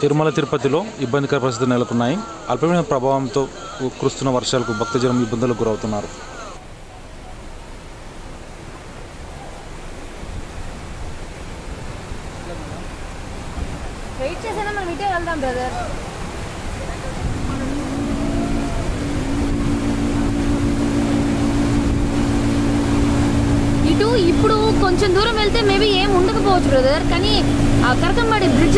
తిరుమల తిరుపతిలో ఇబ్బందికర పరిస్థితులు నెలకొన్నాయి. అల్పమైన ప్రభావంతో కురుస్తున్న వర్షాలకు భక్తజనం ఇబ్బందులకు గురవుతున్నారు. ఇటు ఇప్పుడు కొంచెం దూరం వెళ్తే మేబీ ఏం ఉండకపోవచ్చు బ్రదర్, కానీ ఆ కరకంబాడి బ్రిడ్జ్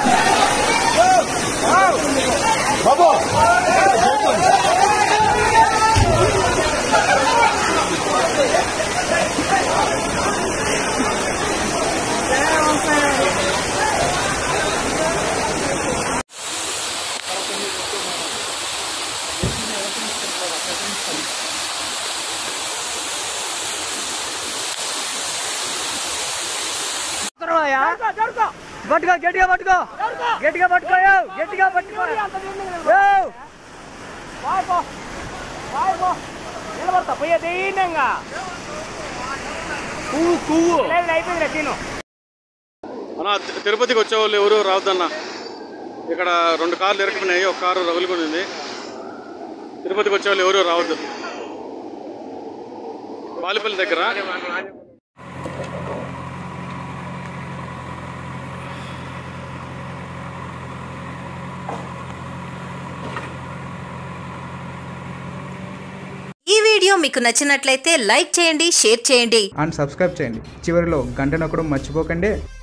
పట్టుకో గట్టిగా పట్టుకో గట్టిగా పట్టుకో గట్టిగా పట్టుకో నిలబడతా పోయే దీనంగా అయిపోయింది తిను. అన్న తిరుపతికి వచ్చేవాళ్ళు ఎవరు రావద్దన్న. ఇక్కడ 2 కార్లు ఇరకపోయినాయి, ఒక కారు రగులుకుంది. తిరుపతికి వచ్చేవాళ్ళు ఎవరు రావద్దు. బాలిపల్లి దగ్గర ఈ వీడియో మీకు నచ్చినట్లయితే లైక్ చేయండి, షేర్ చేయండి అండ్ సబ్స్క్రైబ్ చేయండి. చివరిలో గంట నొక్కడం మర్చిపోకండి.